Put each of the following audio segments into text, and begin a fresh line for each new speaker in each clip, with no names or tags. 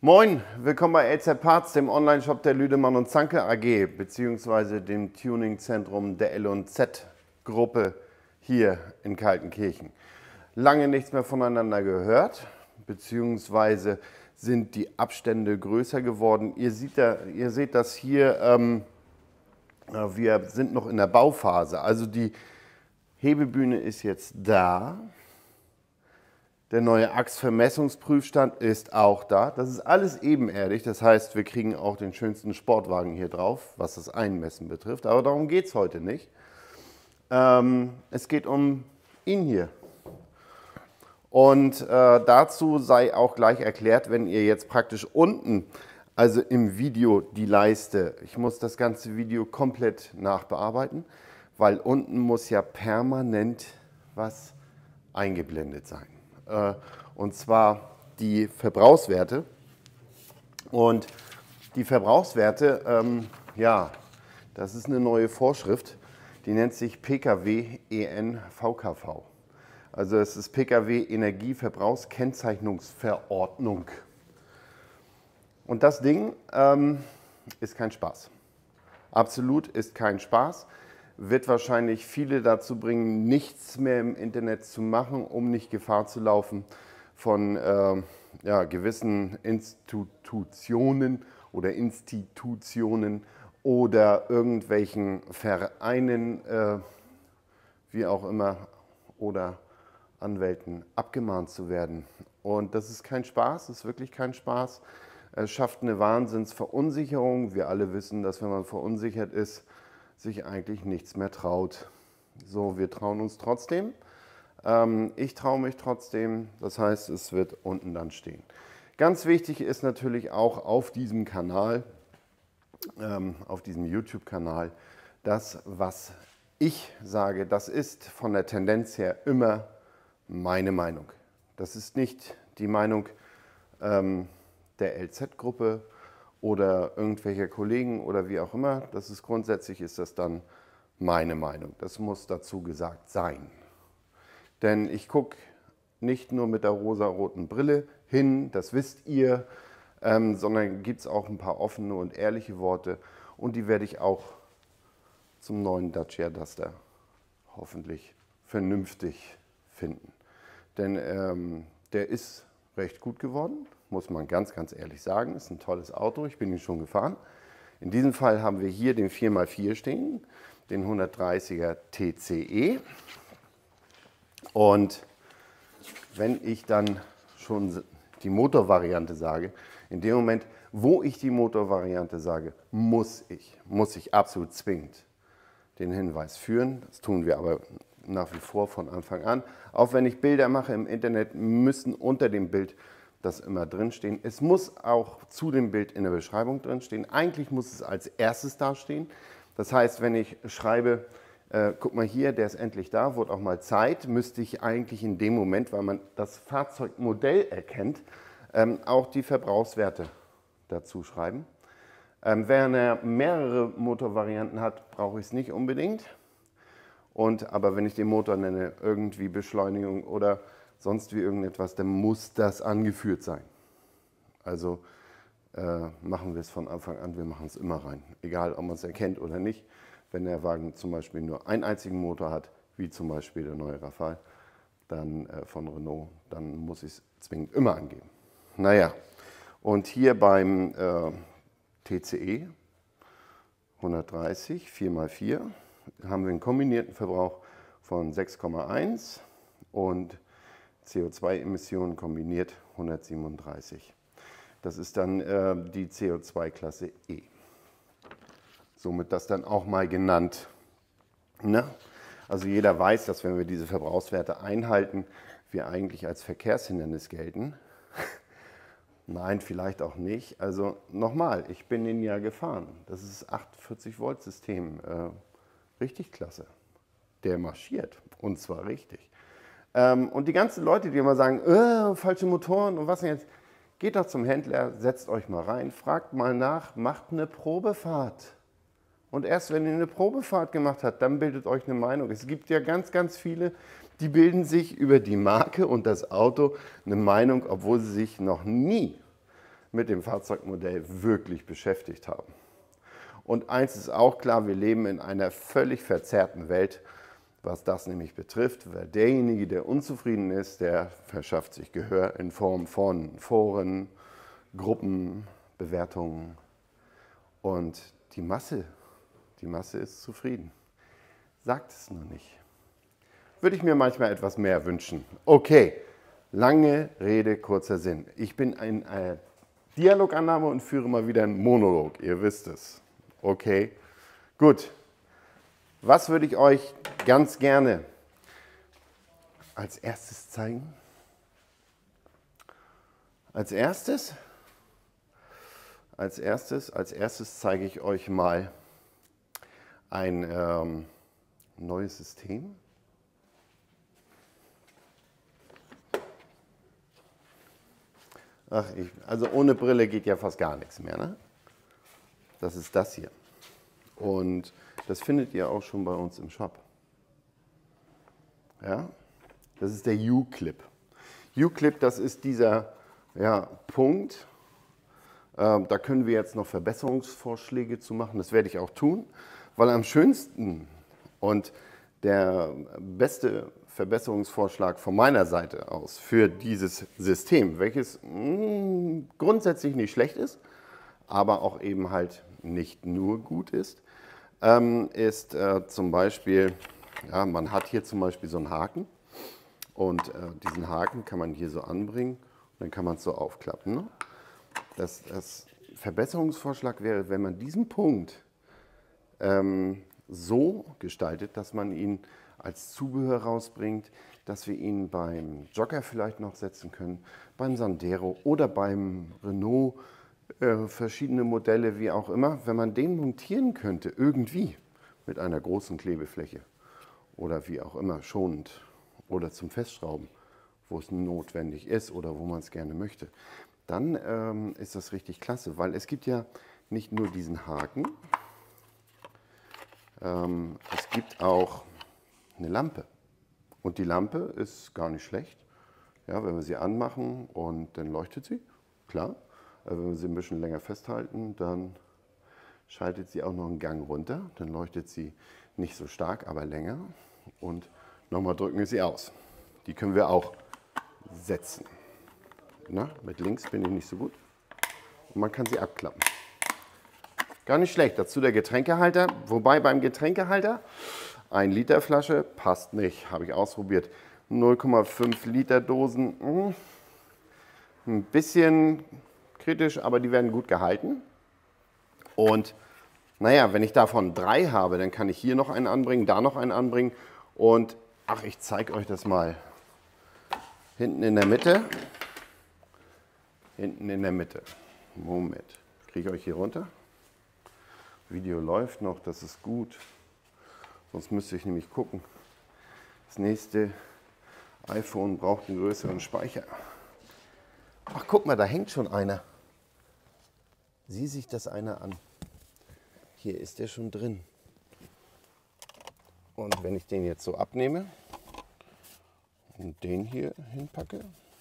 Moin, willkommen bei LZ Parts, dem Online-Shop der Lüdemann und Zanke AG, beziehungsweise dem Tuning-Zentrum der L&Z Gruppe hier in Kaltenkirchen. Lange nichts mehr voneinander gehört, beziehungsweise sind die Abstände größer geworden. Ihr seht das hier, wir sind noch in der Bauphase, also die Hebebühne ist jetzt da. Der neue Achsvermessungsprüfstand ist auch da. Das ist alles ebenerdig, das heißt, wir kriegen auch den schönsten Sportwagen hier drauf, was das Einmessen betrifft. Aber darum geht es heute nicht. Es geht um ihn hier. Und dazu sei auch gleich erklärt, wenn ihr jetzt praktisch unten, also im Video die Leiste, ich muss das ganze Video komplett nachbearbeiten, weil unten muss ja permanent was eingeblendet sein. Und zwar die Verbrauchswerte. Und die Verbrauchswerte, ja, das ist eine neue Vorschrift, die nennt sich PKW EN VKV. Also es ist PKW Energieverbrauchskennzeichnungsverordnung. Und das Ding ist kein Spaß. Absolut ist kein Spaß. Wird wahrscheinlich viele dazu bringen, nichts mehr im Internet zu machen, um nicht Gefahr zu laufen von gewissen Institutionen oder irgendwelchen Vereinen, wie auch immer, oder Anwälten abgemahnt zu werden. Und das ist kein Spaß, das ist wirklich kein Spaß. Es schafft eine Wahnsinnsverunsicherung. Wir alle wissen, dass wenn man verunsichert ist, sich eigentlich nichts mehr traut. So, wir trauen uns trotzdem. Ich traue mich trotzdem. Das heißt, es wird unten dann stehen. Ganz wichtig ist natürlich auch auf diesem Kanal, auf diesem YouTube-Kanal, das, was ich sage, das ist von der Tendenz her immer meine Meinung. Das ist nicht die Meinung der LZ-Gruppe oder irgendwelcher Kollegen oder wie auch immer. Das ist grundsätzlich ist das dann meine Meinung. Das muss dazu gesagt sein. Denn ich gucke nicht nur mit der rosaroten Brille hin, das wisst ihr, sondern gibt es auch ein paar offene und ehrliche Worte und die werde ich auch zum neuen Dacia Duster hoffentlich vernünftig finden. Denn der ist recht gut geworden, muss man ganz, ganz ehrlich sagen. Ist ein tolles Auto, ich bin ihn schon gefahren. In diesem Fall haben wir hier den 4x4 stehen, den 130er TCE. Und wenn ich dann schon die Motorvariante sage, in dem Moment, wo ich die Motorvariante sage, muss ich absolut zwingend den Hinweis führen. Das tun wir aber nach wie vor von Anfang an. Auch wenn ich Bilder mache im Internet, müssen unter dem Bild das immer drinstehen. Es muss auch zu dem Bild in der Beschreibung drinstehen. Eigentlich muss es als erstes dastehen. Das heißt, wenn ich schreibe, guck mal hier, der ist endlich da, wird auch mal Zeit, müsste ich eigentlich in dem Moment, weil man das Fahrzeugmodell erkennt, auch die Verbrauchswerte dazu schreiben. Wenn er mehrere Motorvarianten hat, brauche ich es nicht unbedingt. Aber wenn ich den Motor nenne, irgendwie Beschleunigung oder sonst wie irgendetwas, dann muss das angeführt sein. Also machen wir es von Anfang an, wir machen es immer rein. Egal, ob man es erkennt oder nicht. Wenn der Wagen zum Beispiel nur einen einzigen Motor hat, wie zum Beispiel der neue Rafale dann, von Renault, dann muss ich es zwingend immer angeben. Naja, und hier beim TCE 130 4x4 haben wir einen kombinierten Verbrauch von 6,1 und CO2-Emissionen kombiniert 137. Das ist dann die CO2-Klasse E. Somit das dann auch mal genannt. Ne? Also jeder weiß, dass wenn wir diese Verbrauchswerte einhalten, wir eigentlich als Verkehrshindernis gelten. Nein, vielleicht auch nicht. Also nochmal, ich bin den ja gefahren. Das ist 48 Volt System. Richtig klasse. Der marschiert und zwar richtig. Und die ganzen Leute, die immer sagen, falsche Motoren und was denn jetzt, geht doch zum Händler, setzt euch mal rein, fragt mal nach, macht eine Probefahrt. Und erst wenn ihr eine Probefahrt gemacht habt, dann bildet euch eine Meinung. Es gibt ja ganz, ganz viele, die bilden sich über die Marke und das Auto eine Meinung, obwohl sie sich noch nie mit dem Fahrzeugmodell wirklich beschäftigt haben. Und eins ist auch klar, wir leben in einer völlig verzerrten Welt, was das nämlich betrifft. Weil derjenige, der unzufrieden ist, der verschafft sich Gehör in Form von Foren, Gruppen, Bewertungen. Und die Masse ist zufrieden. Sagt es nur nicht. Würde ich mir manchmal etwas mehr wünschen. Okay, lange Rede, kurzer Sinn. Ich bin ein Dialogannahme und führe mal wieder einen Monolog. Ihr wisst es. Okay, gut. Was würde ich euch ganz gerne als erstes zeigen? Als erstes zeige ich euch mal ein neues System. Also ohne Brille geht ja fast gar nichts mehr, ne? Das ist das hier. Und das findet ihr auch schon bei uns im Shop. Ja? Das ist der U-Clip. U-Clip, das ist dieser Punkt. Da können wir jetzt noch Verbesserungsvorschläge zu machen. Das werde ich auch tun, weil am schönsten und der beste Verbesserungsvorschlag von meiner Seite aus für dieses System, welches grundsätzlich nicht schlecht ist, aber auch eben halt nicht nur gut ist, ist zum Beispiel, ja, man hat hier zum Beispiel so einen Haken und diesen Haken kann man hier so anbringen und dann kann man es so aufklappen. Ne? Das Verbesserungsvorschlag wäre, wenn man diesen Punkt so gestaltet, dass man ihn als Zubehör rausbringt, dass wir ihn beim Jogger vielleicht noch setzen können, beim Sandero oder beim Renault, verschiedene Modelle, wie auch immer, wenn man den montieren könnte, irgendwie mit einer großen Klebefläche oder wie auch immer, schonend oder zum Festschrauben, wo es notwendig ist oder wo man es gerne möchte, dann ist das richtig klasse, weil es gibt ja nicht nur diesen Haken, es gibt auch eine Lampe und die Lampe ist gar nicht schlecht, ja, wenn wir sie anmachen und dann leuchtet sie, klar. Wenn wir sie ein bisschen länger festhalten, dann schaltet sie auch noch einen Gang runter. Dann leuchtet sie nicht so stark, aber länger. Und nochmal drücken wir sie aus. Die können wir auch setzen. Na, mit links bin ich nicht so gut. Und man kann sie abklappen. Gar nicht schlecht. Dazu der Getränkehalter. Wobei beim Getränkehalter 1 Liter Flasche passt nicht. Habe ich ausprobiert. 0,5 Liter Dosen. Ein bisschen kritisch, aber die werden gut gehalten. Und naja, wenn ich davon 3 habe, dann kann ich hier noch einen anbringen, da noch einen anbringen. Und ach, ich zeige euch das mal. Hinten in der Mitte. Hinten in der Mitte. Moment. Kriege ich euch hier runter? Video läuft noch, das ist gut. Sonst müsste ich nämlich gucken. Das nächste iPhone braucht einen größeren Speicher. Ach, guck mal, da hängt schon einer. Sieh sich das einer an. Hier ist der schon drin. Und wenn ich den jetzt so abnehme und den hier hinpacke,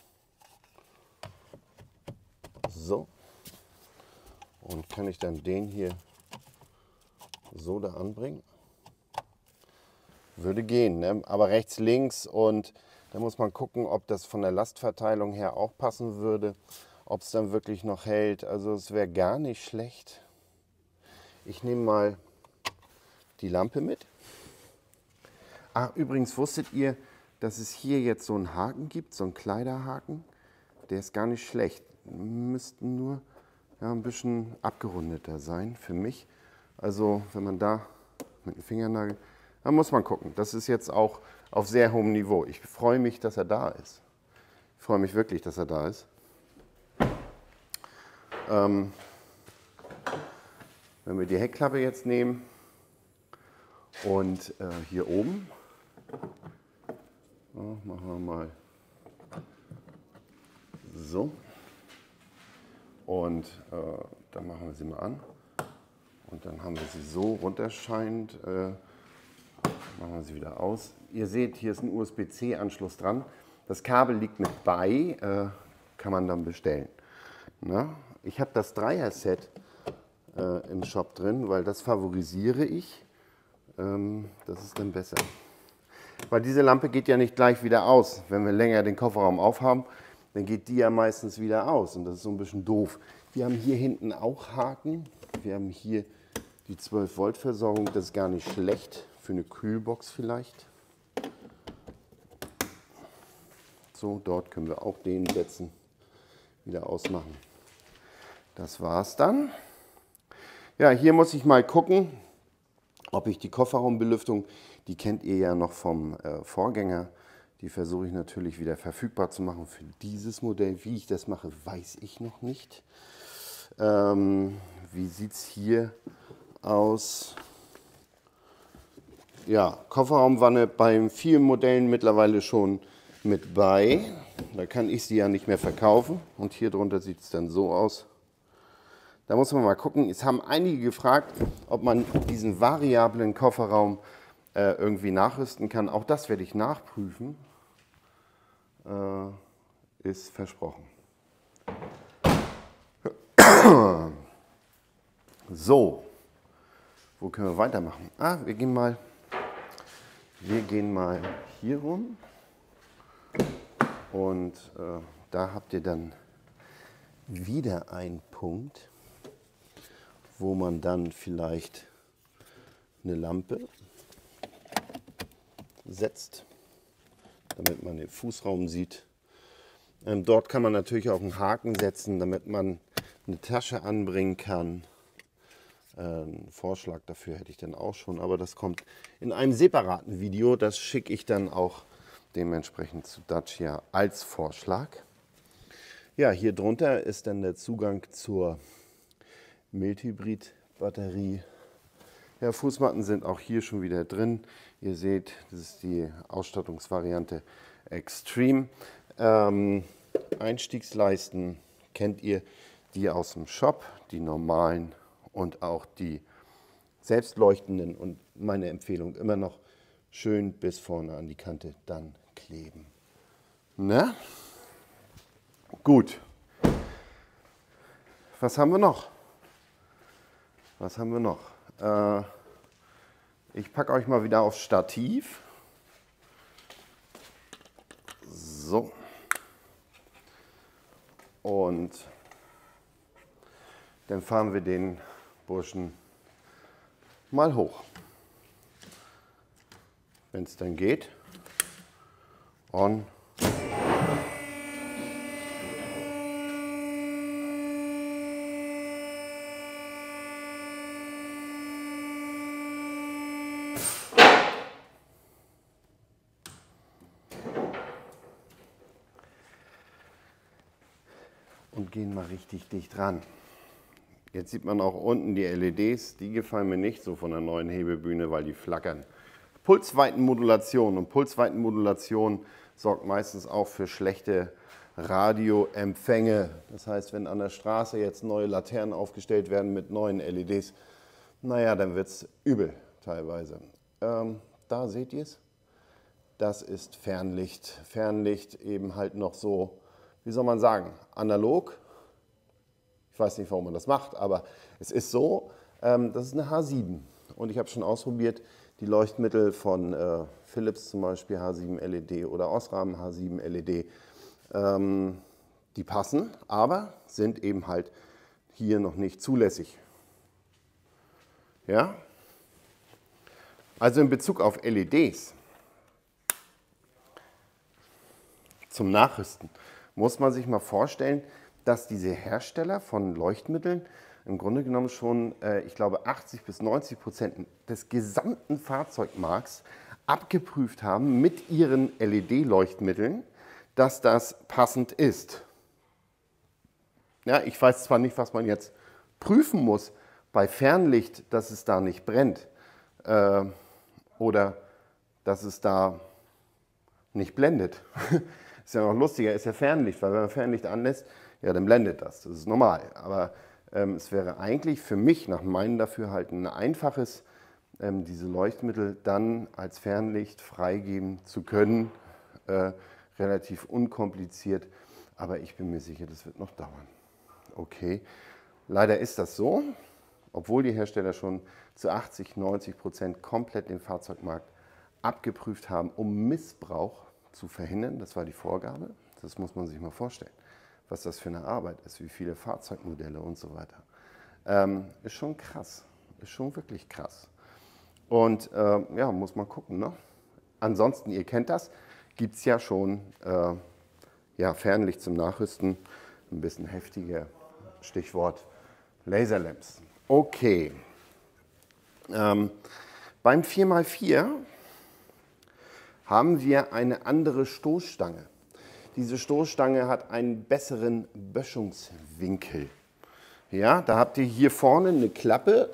so, und kann ich dann den hier so da anbringen, würde gehen, ne? Aber rechts, links und da muss man gucken, ob das von der Lastverteilung her auch passen würde, ob es dann wirklich noch hält. Also es wäre gar nicht schlecht. Ich nehme mal die Lampe mit. Ah, übrigens wusstet ihr, dass es hier jetzt so einen Haken gibt, so einen Kleiderhaken? Der ist gar nicht schlecht. Müssten nur ein bisschen abgerundeter sein für mich. Also wenn man da mit dem Fingernagel, da muss man gucken. Das ist jetzt auch auf sehr hohem Niveau. Ich freue mich, dass er da ist. Ich freue mich wirklich, dass er da ist. Wenn wir die Heckklappe jetzt nehmen und hier oben, machen wir mal so und dann machen wir sie mal an und dann haben wir sie so runterscheinend, machen wir sie wieder aus. Ihr seht, hier ist ein USB-C-Anschluss dran. Das Kabel liegt mit bei, kann man dann bestellen. Na? Ich habe das Dreier-Set im Shop drin, weil das favorisiere ich. Das ist dann besser. Weil diese Lampe geht ja nicht gleich wieder aus. Wenn wir länger den Kofferraum aufhaben, dann geht die ja meistens wieder aus. Und das ist so ein bisschen doof. Wir haben hier hinten auch Haken. Wir haben hier die 12 Volt Versorgung. Das ist gar nicht schlecht für eine Kühlbox vielleicht. So, dort können wir auch den setzen, wieder ausmachen. Das war's dann. Ja, hier muss ich mal gucken, ob ich die Kofferraumbelüftung, die kennt ihr ja noch vom Vorgänger, die versuche ich natürlich wieder verfügbar zu machen für dieses Modell. Wie ich das mache, weiß ich noch nicht. Wie sieht es hier aus? Ja, Kofferraumwanne bei vielen Modellen mittlerweile schon mit bei. Da kann ich sie ja nicht mehr verkaufen. Und hier drunter sieht es dann so aus. Da muss man mal gucken. Es haben einige gefragt, ob man diesen variablen Kofferraum irgendwie nachrüsten kann. Auch das werde ich nachprüfen. Ist versprochen. So, wo können wir weitermachen? Wir gehen mal hier rum. Und da habt ihr dann wieder einen Punkt, wo man dann vielleicht eine Lampe setzt, damit man den Fußraum sieht. Dort kann man natürlich auch einen Haken setzen, damit man eine Tasche anbringen kann. Einen Vorschlag dafür hätte ich dann auch schon, aber das kommt in einem separaten Video. Das schicke ich dann auch dementsprechend zu Dacia als Vorschlag. Ja, hier drunter ist dann der Zugang zur Mildhybrid-Batterie. Ja, Fußmatten sind auch hier schon wieder drin. Ihr seht, das ist die Ausstattungsvariante Extreme. Einstiegsleisten kennt ihr, die aus dem Shop, die normalen und auch die selbstleuchtenden. Und meine Empfehlung immer noch schön bis vorne an die Kante dann kleben. Na? Gut. Was haben wir noch? Was haben wir noch? Ich packe euch mal wieder aufs Stativ. So. Und dann fahren wir den Burschen mal hoch. Wenn es dann geht. On. Und gehen mal richtig dicht ran. Jetzt sieht man auch unten die LEDs, die gefallen mir nicht so von der neuen Hebebühne, weil die flackern. Pulsweitenmodulation, und Pulsweitenmodulation sorgt meistens auch für schlechte Radioempfänge. Das heißt, wenn an der Straße jetzt neue Laternen aufgestellt werden mit neuen LEDs, naja, dann wird es übel teilweise. Da seht ihr es. Das ist Fernlicht. Fernlicht eben halt noch so, wie soll man sagen, analog. Ich weiß nicht, warum man das macht, aber es ist so. Das ist eine H7 und ich habe schon ausprobiert, die Leuchtmittel von Philips zum Beispiel H7 LED oder Osram H7 LED, die passen, aber sind eben halt hier noch nicht zulässig. Ja? Also in Bezug auf LEDs zum Nachrüsten muss man sich mal vorstellen, dass diese Hersteller von Leuchtmitteln im Grunde genommen schon, ich glaube, 80 bis 90% des gesamten Fahrzeugmarkts abgeprüft haben mit ihren LED-Leuchtmitteln, dass das passend ist. Ja, ich weiß zwar nicht, was man jetzt prüfen muss bei Fernlicht, dass es da nicht brennt oder dass es da nicht blendet. Ist ja noch lustiger, ist ja Fernlicht, weil wenn man Fernlicht anlässt, ja, dann blendet das. Das ist normal. Aber es wäre eigentlich für mich nach meinem Dafürhalten ein einfaches, diese Leuchtmittel dann als Fernlicht freigeben zu können. Relativ unkompliziert, aber ich bin mir sicher, das wird noch dauern. Okay, leider ist das so, obwohl die Hersteller schon zu 80–90% komplett den Fahrzeugmarkt abgeprüft haben, um Missbrauch zu verhindern. Das war die Vorgabe. Das muss man sich mal vorstellen, was das für eine Arbeit ist, wie viele Fahrzeugmodelle und so weiter. Ist schon krass, ist schon wirklich krass. Und ja, muss man gucken. Ne? Ansonsten, ihr kennt das, gibt es ja schon ja, Fernlicht zum Nachrüsten, ein bisschen heftiger, Stichwort Laserlamps. Okay, beim 4x4 haben wir eine andere Stoßstange. Diese Stoßstange hat einen besseren Böschungswinkel. Ja, da habt ihr hier vorne eine Klappe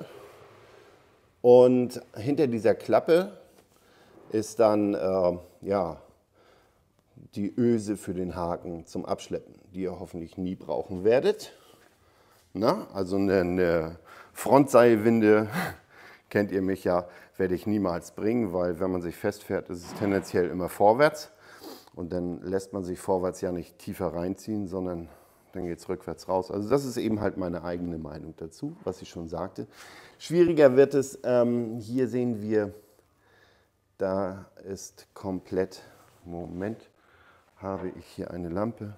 und hinter dieser Klappe ist dann ja, die Öse für den Haken zum Abschleppen, die ihr hoffentlich nie brauchen werdet. Na, also eine Frontseilwinde, kennt ihr mich ja, werde ich niemals bringen, weil wenn man sich festfährt, ist es tendenziell immer vorwärts. Und dann lässt man sich vorwärts ja nicht tiefer reinziehen, sondern dann geht es rückwärts raus. Also das ist eben halt meine eigene Meinung dazu, was ich schon sagte. Schwieriger wird es, hier sehen wir, da ist komplett, Moment, habe ich hier eine Lampe,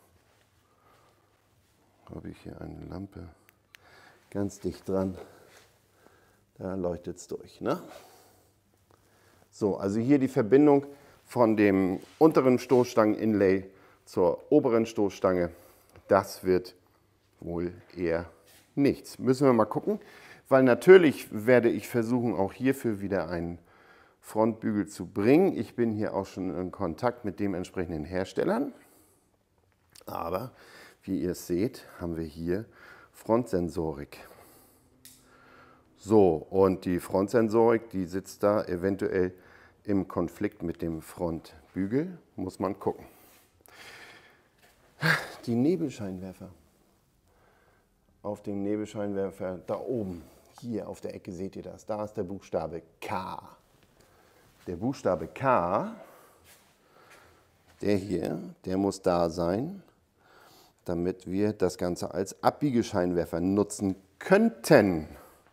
ganz dicht dran, da leuchtet es durch. Ne? So, also hier die Verbindung von dem unteren Stoßstangen-Inlay zur oberen Stoßstange, das wird wohl eher nichts. Müssen wir mal gucken, weil natürlich werde ich versuchen, auch hierfür wieder einen Frontbügel zu bringen. Ich bin hier auch schon in Kontakt mit den entsprechenden Herstellern, aber wie ihr es seht, haben wir hier Frontsensorik. So, und die Frontsensorik, die sitzt da eventuell im Konflikt mit dem Frontbügel, muss man gucken. Die Nebelscheinwerfer. Auf dem Nebelscheinwerfer da oben, hier auf der Ecke seht ihr das, da ist der Buchstabe K. Der Buchstabe K, der hier, der muss da sein, damit wir das Ganze als Abbiegescheinwerfer nutzen könnten.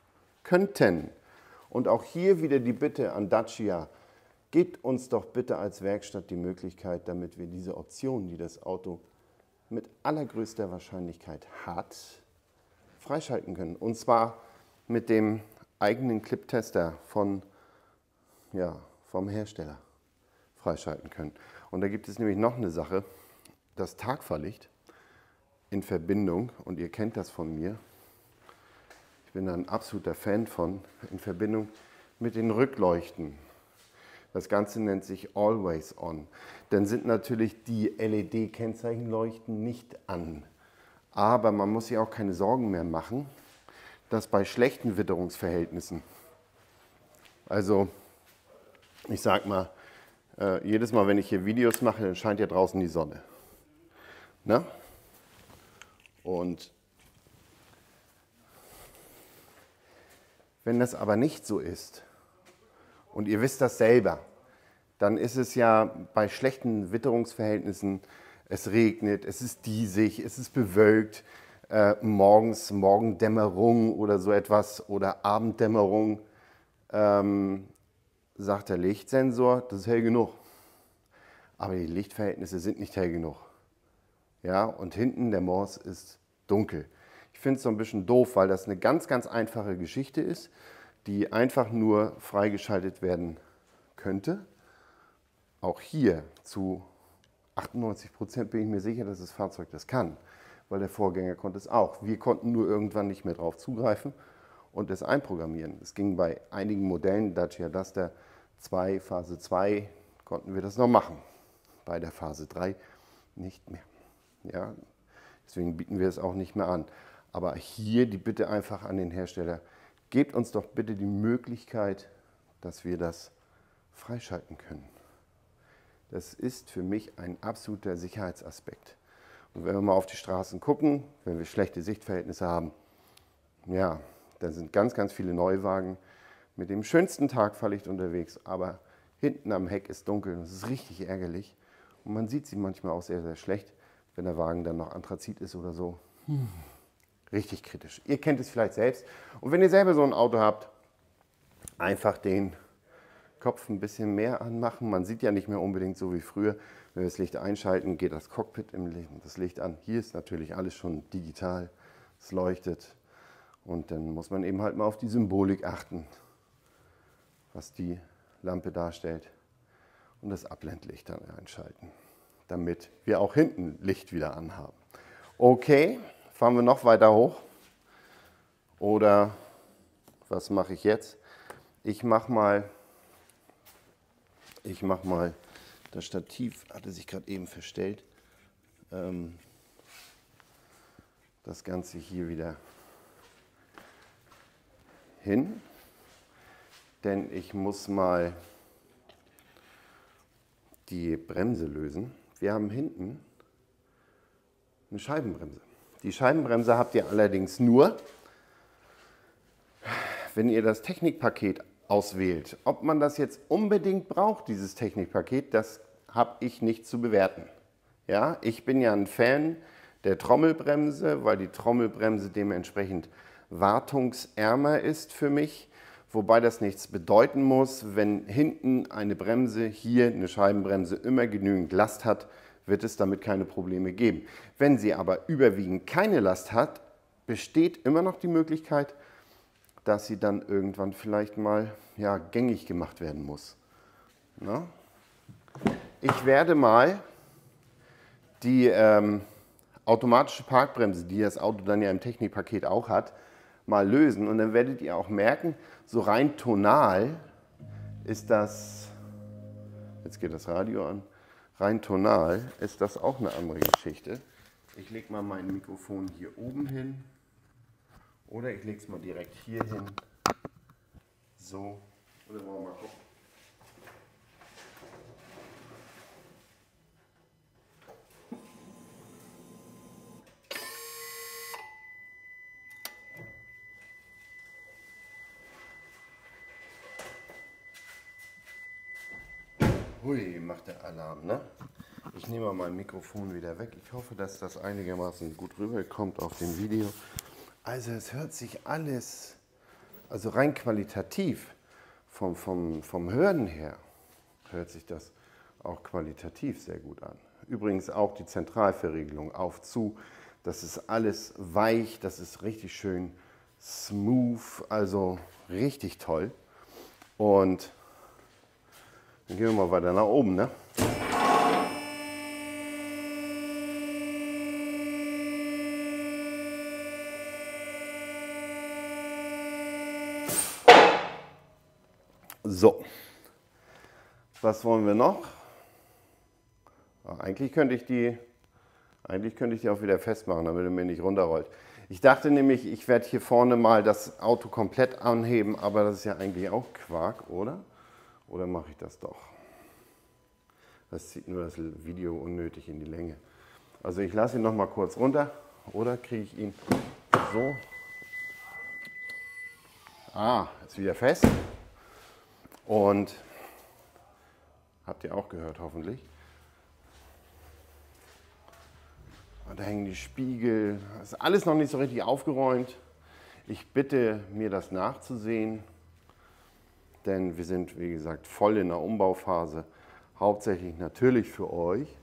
Und auch hier wieder die Bitte an Dacia, gebt uns doch bitte als Werkstatt die Möglichkeit, damit wir diese Option, die das Auto mit allergrößter Wahrscheinlichkeit hat, freischalten können. Und zwar mit dem eigenen Clip-Tester vom Hersteller freischalten können. Und da gibt es nämlich noch eine Sache, das Tagfahrlicht in Verbindung, und ihr kennt das von mir, ich bin ein absoluter Fan von, in Verbindung mit den Rückleuchten. Das Ganze nennt sich Always On. Dann sind natürlich die LED-Kennzeichenleuchten nicht an. Aber man muss sich auch keine Sorgen mehr machen, dass bei schlechten Witterungsverhältnissen, also ich sag mal, jedes Mal, wenn ich hier Videos mache, dann scheint ja draußen die Sonne. Na? Und wenn das aber nicht so ist, und ihr wisst das selber, dann ist es ja bei schlechten Witterungsverhältnissen, es regnet, es ist diesig, es ist bewölkt, Morgendämmerung oder so etwas oder Abenddämmerung, sagt der Lichtsensor, das ist hell genug. Aber die Lichtverhältnisse sind nicht hell genug. Ja, und hinten der Mors ist dunkel. Ich finde es so ein bisschen doof, weil das eine ganz, ganz einfache Geschichte ist, die einfach nur freigeschaltet werden könnte. Auch hier zu 98% bin ich mir sicher, dass das Fahrzeug das kann, weil der Vorgänger konnte es auch. Wir konnten nur irgendwann nicht mehr drauf zugreifen und es einprogrammieren. Es ging bei einigen Modellen, Dacia Duster 2, Phase 2, konnten wir das noch machen. Bei der Phase 3 nicht mehr. Ja, deswegen bieten wir es auch nicht mehr an. Aber hier die Bitte einfach an den Hersteller, gebt uns doch bitte die Möglichkeit, dass wir das freischalten können. Das ist für mich ein absoluter Sicherheitsaspekt. Und wenn wir mal auf die Straßen gucken, wenn wir schlechte Sichtverhältnisse haben, ja, da sind ganz, ganz viele Neuwagen mit dem schönsten Tagfahrlicht unterwegs, aber hinten am Heck ist dunkel und das ist richtig ärgerlich. Und man sieht sie manchmal auch sehr, sehr schlecht, wenn der Wagen dann noch Anthrazit ist oder so. richtig kritisch. Ihr kennt es vielleicht selbst. Und wenn ihr selber so ein Auto habt, einfach den Kopf ein bisschen mehr anmachen. Man sieht ja nicht mehr unbedingt so wie früher. Wenn wir das Licht einschalten, geht das Cockpit das Licht an. Hier ist natürlich alles schon digital. Es leuchtet. Und dann muss man eben halt mal auf die Symbolik achten, was die Lampe darstellt. Und das Abblendlicht dann einschalten, damit wir auch hinten Licht wieder anhaben. Okay, fahren wir noch weiter hoch. Oder was mache ich jetzt? Ich mache mal, das Stativ hatte sich gerade eben verstellt. Das Ganze hier wieder hin, denn ich muss mal die Bremse lösen. Wir haben hinten eine Scheibenbremse. Die Scheibenbremse habt ihr allerdings nur, wenn ihr das Technikpaket auswählt. Ob man das jetzt unbedingt braucht, dieses Technikpaket, das habe ich nicht zu bewerten. Ja, ich bin ja ein Fan der Trommelbremse, weil die Trommelbremse dementsprechend wartungsärmer ist für mich. Wobei das nichts bedeuten muss, wenn hinten eine Bremse, hier eine Scheibenbremse, immer genügend Last hat, wird es damit keine Probleme geben. Wenn sie aber überwiegend keine Last hat, besteht immer noch die Möglichkeit, dass sie dann irgendwann vielleicht mal gängig gemacht werden muss. Na? Ich werde mal die automatische Parkbremse, die das Auto dann ja im Technikpaket auch hat, mal lösen. Und dann werdet ihr auch merken, so rein tonal ist das, jetzt geht das Radio an, rein tonal ist das auch eine andere Geschichte. Ich lege mal mein Mikrofon hier oben hin oder ich lege es mal direkt hier hin. So, oder wollen wir mal gucken. Hui, macht der Alarm, ne? Ich nehme mal mein Mikrofon wieder weg. Ich hoffe, dass das einigermaßen gut rüberkommt auf dem Video. Also es hört sich alles, also rein qualitativ, vom Hören her, hört sich das auch qualitativ sehr gut an. Übrigens auch die Zentralverriegelung auf zu. Das ist alles weich, das ist richtig schön smooth, also richtig toll. Und dann gehen wir mal weiter nach oben, ne? So, was wollen wir noch? Eigentlich könnte ich die auch wieder festmachen, damit er mir nicht runterrollt. Ich dachte nämlich, ich werde hier vorne mal das Auto komplett anheben, aber das ist ja eigentlich auch Quark, oder? Oder mache ich das doch? Das zieht nur das Video unnötig in die Länge. Also ich lasse ihn noch mal kurz runter oder kriege ich ihn so. Ist wieder fest. Und habt ihr auch gehört hoffentlich. Und da hängen die Spiegel. Das ist alles noch nicht so richtig aufgeräumt. Ich bitte, mir das nachzusehen. Denn wir sind, wie gesagt, voll in der Umbauphase. Hauptsächlich natürlich für euch.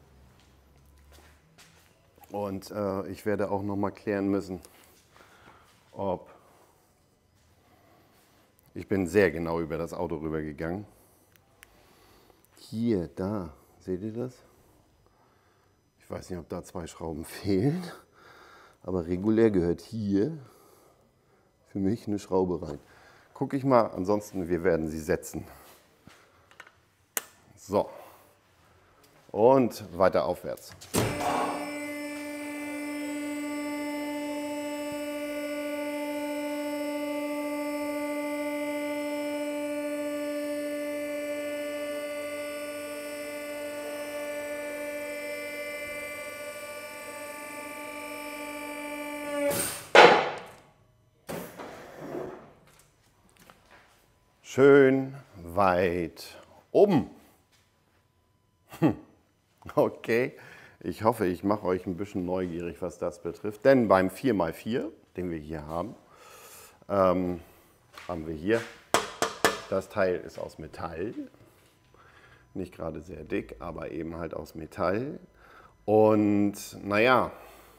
Und ich werde auch noch mal klären müssen, ob... Ich bin sehr genau über das Auto rübergegangen. Hier, da, seht ihr das? Ich weiß nicht, ob da 2 Schrauben fehlen, aber regulär gehört hier für mich eine Schraube rein. Gucke ich mal, ansonsten wir werden sie setzen. So, und weiter aufwärts. Schön weit oben. Okay, Ich hoffe, ich mache euch ein bisschen neugierig, was das betrifft. Denn beim 4x4, den wir hier haben wir hier, das Teil ist aus Metall. Nicht gerade sehr dick, aber eben halt aus Metall. Und naja,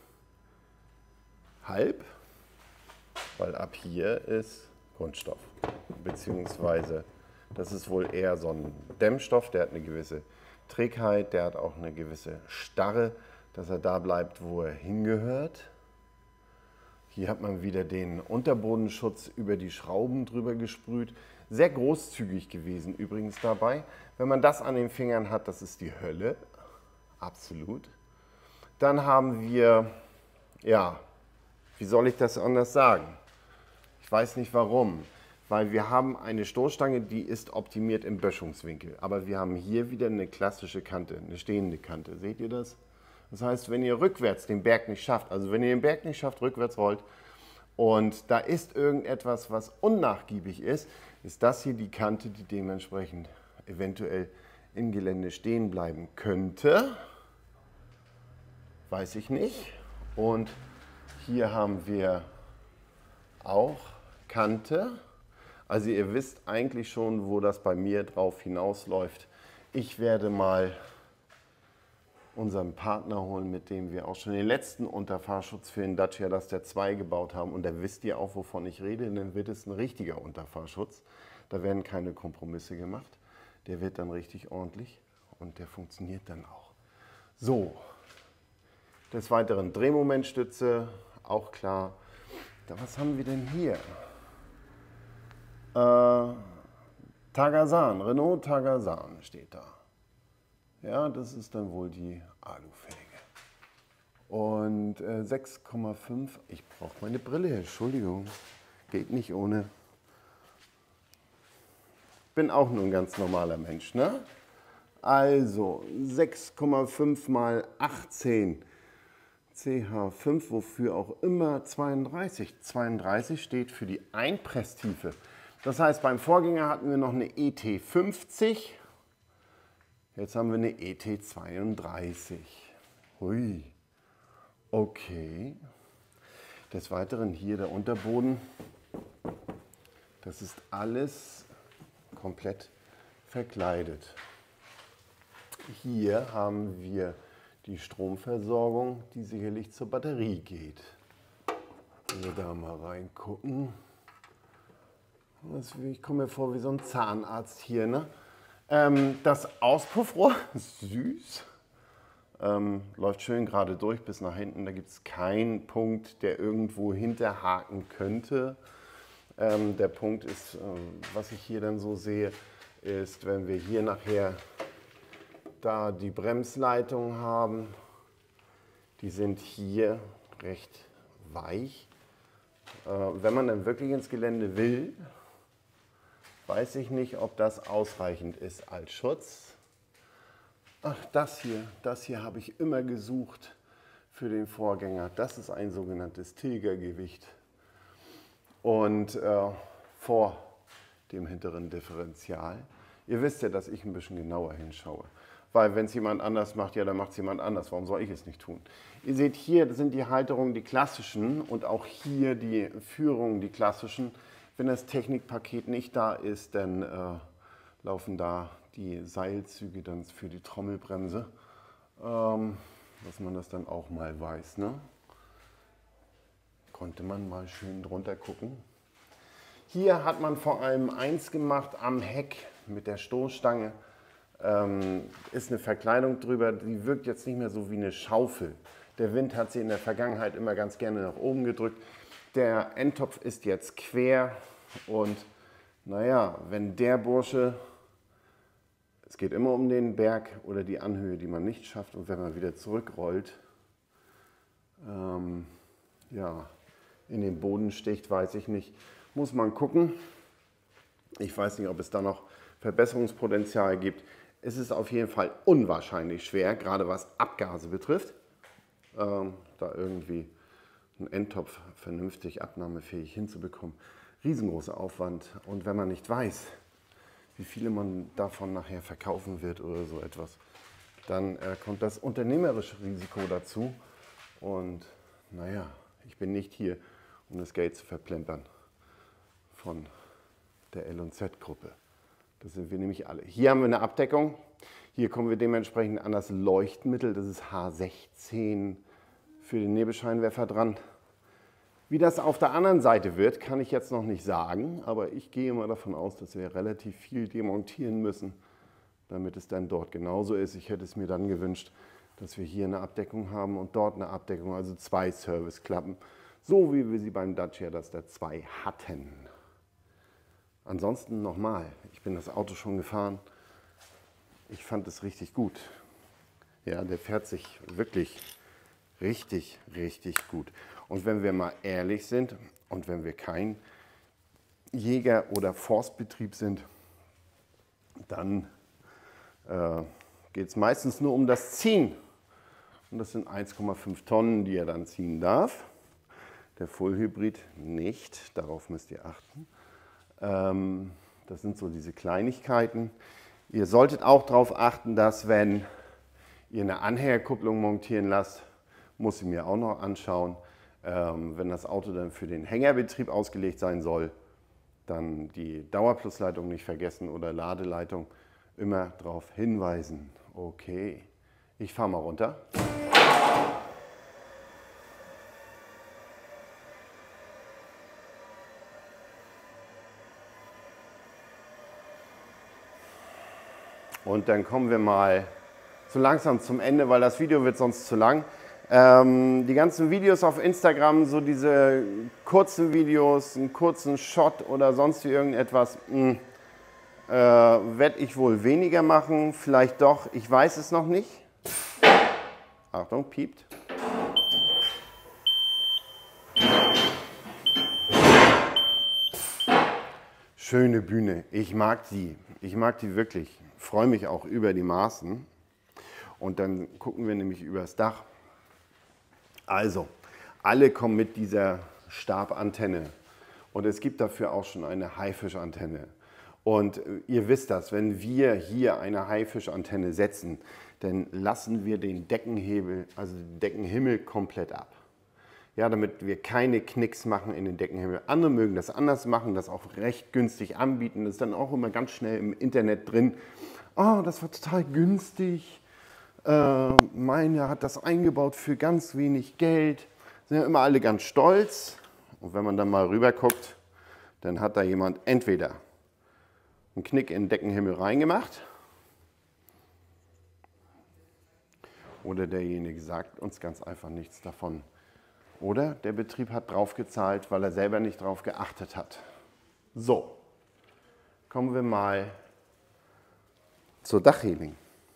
halb, weil ab hier ist Kunststoff. Beziehungsweise, das ist wohl eher so ein Dämmstoff, der hat eine gewisse Trägheit, der hat auch eine gewisse Starre, dass er da bleibt, wo er hingehört. Hier hat man wieder den Unterbodenschutz über die Schrauben drüber gesprüht. Sehr großzügig gewesen übrigens dabei. Wenn man das an den Fingern hat, das ist die Hölle. Absolut. Dann haben wir, ja, wie soll ich das anders sagen? Ich weiß nicht warum. Weil wir haben eine Stoßstange, die ist optimiert im Böschungswinkel. Aber wir haben hier wieder eine klassische Kante, eine stehende Kante. Seht ihr das? Das heißt, wenn ihr rückwärts den Berg nicht schafft, also wenn ihr den Berg nicht schafft, rückwärts rollt und da ist irgendetwas, was unnachgiebig ist, ist das hier die Kante, die dementsprechend eventuell im Gelände stehen bleiben könnte. Weiß ich nicht. Und hier haben wir auch Kante. Also ihr wisst eigentlich schon, wo das bei mir drauf hinausläuft. Ich werde mal unseren Partner holen, mit dem wir auch schon den letzten Unterfahrschutz für den Dacia Duster 2 gebaut haben. Und da wisst ihr auch, wovon ich rede, dann wird es ein richtiger Unterfahrschutz. Da werden keine Kompromisse gemacht. Der wird dann richtig ordentlich und der funktioniert dann auch. So, des Weiteren Drehmomentstütze, auch klar. Was haben wir denn hier? Tagasan, Renault Tagasan steht da. Ja, das ist dann wohl die Alufelge. Und 6,5, ich brauche meine Brille, Entschuldigung, geht nicht ohne. Bin auch nur ein ganz normaler Mensch, ne? Also 6,5 mal 18 CH5, wofür auch immer 32. 32 steht für die Einpresstiefe. Das heißt, beim Vorgänger hatten wir noch eine ET50. Jetzt haben wir eine ET32. Hui. Okay. Des Weiteren hier der Unterboden. Das ist alles komplett verkleidet. Hier haben wir die Stromversorgung, die sicherlich zur Batterie geht. Wenn wir da mal reingucken. Ich komme mir vor wie so ein Zahnarzt hier, ne? Das Auspuffrohr, süß, läuft schön gerade durch bis nach hinten. Da gibt es keinen Punkt, der irgendwo hinterhaken könnte. Der Punkt ist, was ich hier dann so sehe, ist, wenn wir hier nachher da die Bremsleitungen haben, die sind hier recht weich. Wenn man dann wirklich ins Gelände will, weiß ich nicht, ob das ausreichend ist als Schutz. Ach, das hier habe ich immer gesucht für den Vorgänger. Das ist ein sogenanntes Tilgergewicht. Und vor dem hinteren Differential. Ihr wisst ja, dass ich ein bisschen genauer hinschaue. Weil wenn es jemand anders macht, ja, dann macht es jemand anders. Warum soll ich es nicht tun? Ihr seht hier, das sind die Halterungen, die klassischen und auch hier die Führungen, die klassischen. Wenn das Technikpaket nicht da ist, dann laufen da die Seilzüge dann für die Trommelbremse, dass man das dann auch mal weiß. Ne? Konnte man mal schön drunter gucken. Hier hat man vor allem eins gemacht am Heck mit der Stoßstange. Ist eine Verkleidung drüber, die wirkt jetzt nicht mehr so wie eine Schaufel. Der Wind hat sie in der Vergangenheit immer ganz gerne nach oben gedrückt. Der Endtopf ist jetzt quer und naja, wenn der Bursche, es geht immer um den Berg oder die Anhöhe, die man nicht schafft und wenn man wieder zurückrollt, ja, in den Boden sticht, weiß ich nicht. Muss man gucken. Ich weiß nicht, ob es da noch Verbesserungspotenzial gibt. Es ist auf jeden Fall unwahrscheinlich schwer, gerade was Abgase betrifft, da irgendwie einen Endtopf vernünftig abnahmefähig hinzubekommen. Riesengroßer Aufwand. Und wenn man nicht weiß, wie viele man davon nachher verkaufen wird oder so etwas, dann kommt das unternehmerische Risiko dazu. Und naja, ich bin nicht hier, um das Geld zu verplempern von der L&Z-Gruppe. Das sind wir nämlich alle. Hier haben wir eine Abdeckung. Hier kommen wir dementsprechend an das Leuchtmittel. Das ist H16 für den Nebelscheinwerfer dran. Wie das auf der anderen Seite wird, kann ich jetzt noch nicht sagen. Aber ich gehe mal davon aus, dass wir relativ viel demontieren müssen, damit es dann dort genauso ist. Ich hätte es mir dann gewünscht, dass wir hier eine Abdeckung haben und dort eine Abdeckung, also 2 Serviceklappen, so wie wir sie beim Dacia Duster 2 hatten. Ansonsten nochmal, ich bin das Auto schon gefahren, ich fand es richtig gut. Ja, der fährt sich wirklich richtig, richtig gut. Und wenn wir mal ehrlich sind und wenn wir kein Jäger- oder Forstbetrieb sind, dann geht es meistens nur um das Ziehen. Und das sind 1,5 Tonnen, die er dann ziehen darf. Der Full-Hybrid nicht, darauf müsst ihr achten. Das sind so diese Kleinigkeiten. Ihr solltet auch darauf achten, dass wenn ihr eine Anhängerkupplung montieren lasst, muss ich mir auch noch anschauen, wenn das Auto dann für den Hängerbetrieb ausgelegt sein soll, dann die Dauerplusleitung nicht vergessen oder Ladeleitung. Immer darauf hinweisen. Okay, ich fahre mal runter. Und dann kommen wir mal so langsam zum Ende, weil das Video wird sonst zu lang. Die ganzen Videos auf Instagram, so diese kurzen Videos, einen kurzen Shot oder sonst wie irgendetwas, werde ich wohl weniger machen, vielleicht doch, ich weiß es noch nicht. Achtung, piept. Schöne Bühne, ich mag die wirklich, freue mich auch über die Maßen. Und dann gucken wir nämlich übers Dach. Also, alle kommen mit dieser Stabantenne und es gibt dafür auch schon eine Haifischantenne. Und ihr wisst das, wenn wir hier eine Haifischantenne setzen, dann lassen wir den Deckenhebel, also den Deckenhimmel komplett ab. Ja, damit wir keine Knicks machen in den Deckenhimmel. Andere mögen das anders machen, das auch recht günstig anbieten. Das ist dann auch immer ganz schnell im Internet drin. Oh, das war total günstig. Meiner hat das eingebaut für ganz wenig Geld. Sind ja immer alle ganz stolz. Und wenn man dann mal rüber guckt, dann hat da jemand entweder einen Knick in den Deckenhimmel reingemacht oder derjenige sagt uns ganz einfach nichts davon. Oder der Betrieb hat drauf gezahlt, weil er selber nicht drauf geachtet hat. So, kommen wir mal zur Dachreling.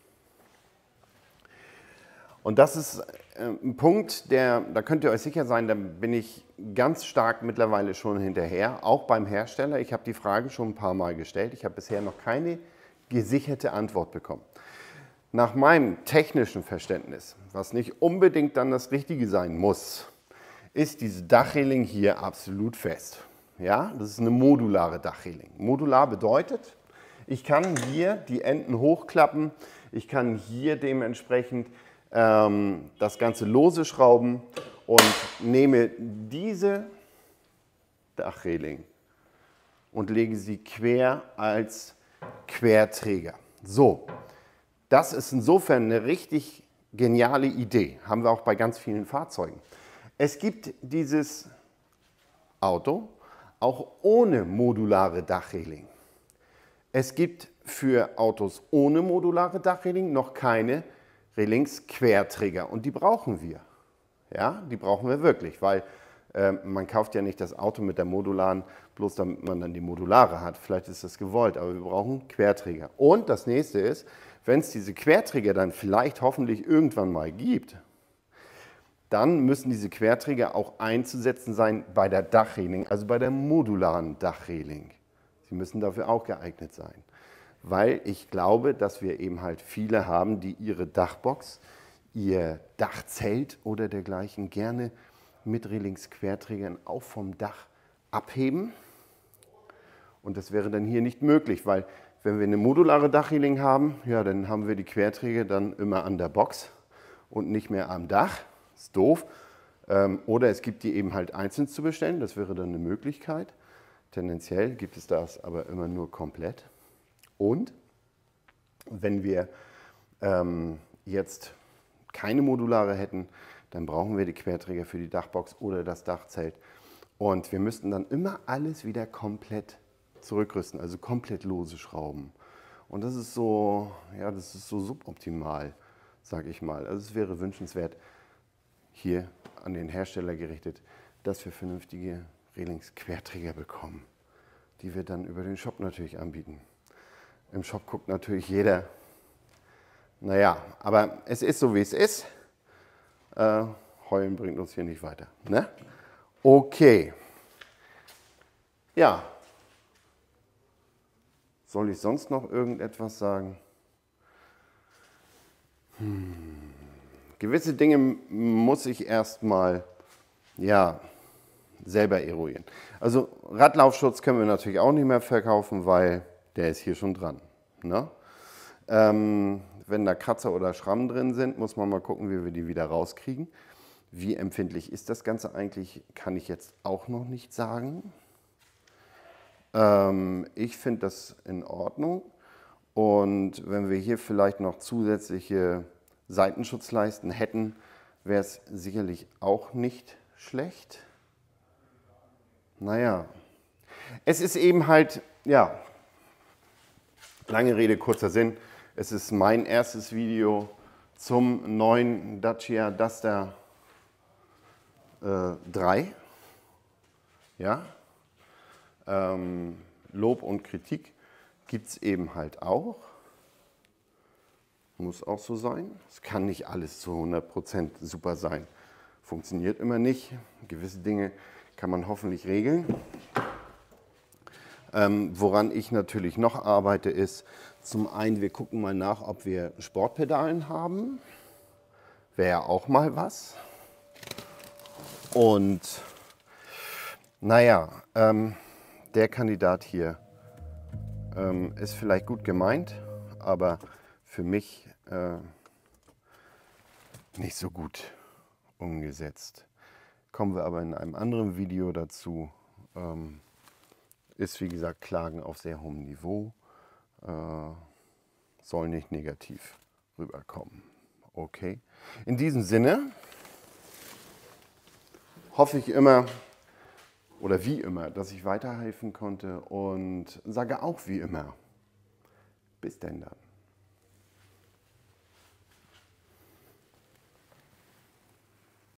Und das ist ein Punkt, da könnt ihr euch sicher sein, da bin ich ganz stark mittlerweile schon hinterher, auch beim Hersteller. Ich habe die Frage schon ein paar Mal gestellt. Ich habe bisher noch keine gesicherte Antwort bekommen. Nach meinem technischen Verständnis, was nicht unbedingt dann das Richtige sein muss, ist diese Dachreling hier absolut fest. Ja, das ist eine modulare Dachreling. Modular bedeutet, ich kann hier die Enden hochklappen, ich kann hier dementsprechend das Ganze lose schrauben und nehme diese Dachreling und lege sie quer als Querträger. So, das ist insofern eine richtig geniale Idee, haben wir auch bei ganz vielen Fahrzeugen. Es gibt dieses Auto auch ohne modulare Dachreling. Es gibt für Autos ohne modulare Dachreling noch keine Relings-Querträger und die brauchen wir. Ja, die brauchen wir wirklich, weil man kauft ja nicht das Auto mit der modularen, bloß damit man dann die modulare hat. Vielleicht ist das gewollt, aber wir brauchen Querträger. Und das nächste ist, wenn es diese Querträger dann vielleicht hoffentlich irgendwann mal gibt, dann müssen diese Querträger auch einzusetzen sein bei der Dachreling, also bei der modularen Dachreling. Sie müssen dafür auch geeignet sein. Weil ich glaube, dass wir eben halt viele haben, die ihre Dachbox, ihr Dachzelt oder dergleichen gerne mit Relings-Querträgern auch vom Dach abheben. Und das wäre dann hier nicht möglich, weil Wenn wir eine modulare Dachreling haben, ja, dann haben wir die Querträger dann immer an der Box und nicht mehr am Dach. Ist doof. Oder es gibt die eben halt einzeln zu bestellen. Das wäre dann eine Möglichkeit. Tendenziell gibt es das aber immer nur komplett. Und wenn wir jetzt keine modulare hätten, dann brauchen wir die Querträger für die Dachbox oder das Dachzelt. Und wir müssten dann immer alles wieder komplett zurückrüsten, also komplett lose schrauben. Und das ist so, ja, das ist so suboptimal, sage ich mal. Also es wäre wünschenswert, hier an den Hersteller gerichtet, dass wir vernünftige Relings-Querträger bekommen, die wir dann über den Shop natürlich anbieten. Im Shop guckt natürlich jeder, naja, aber es ist so, wie es ist. Heulen bringt uns hier nicht weiter. Ne? Okay. Ja. Soll ich sonst noch irgendetwas sagen? Gewisse Dinge muss ich erstmal, ja, selber eruieren. Also Radlaufschutz können wir natürlich auch nicht mehr verkaufen, weil der ist hier schon dran. Ne? Wenn da Kratzer oder Schrammen drin sind, muss man mal gucken, wie wir die wieder rauskriegen. Wie empfindlich ist das Ganze eigentlich, kann ich jetzt auch noch nicht sagen. Ich finde das in Ordnung. Und wenn wir hier vielleicht noch zusätzliche Seitenschutzleisten hätten, wäre es sicherlich auch nicht schlecht. Naja, es ist eben halt, ja, lange Rede, kurzer Sinn. Es ist mein erstes Video zum neuen Dacia Duster 3. Ja? Lob und Kritik gibt es eben halt auch. Muss auch so sein. Es kann nicht alles zu 100% super sein. Funktioniert immer nicht. Gewisse Dinge kann man hoffentlich regeln. Woran ich natürlich noch arbeite, ist zum einen, wir gucken mal nach, ob wir Sportpedalen haben. Wäre ja auch mal was. Und naja, der Kandidat hier ist vielleicht gut gemeint, aber für mich nicht so gut umgesetzt. Kommen wir aber in einem anderen Video dazu. Ist wie gesagt Klagen auf sehr hohem Niveau, soll nicht negativ rüberkommen. Okay. In diesem Sinne hoffe ich immer oder wie immer, dass ich weiterhelfen konnte und sage auch wie immer, bis denn dann.